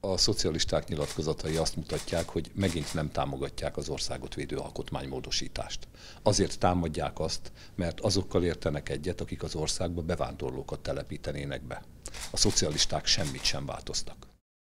A szocialisták nyilatkozatai azt mutatják, hogy megint nem támogatják az országot védő alkotmánymódosítást. Azért támadják azt, mert azokkal értenek egyet, akik az országba bevándorlókat telepítenének be. A szocialisták semmit sem változtak.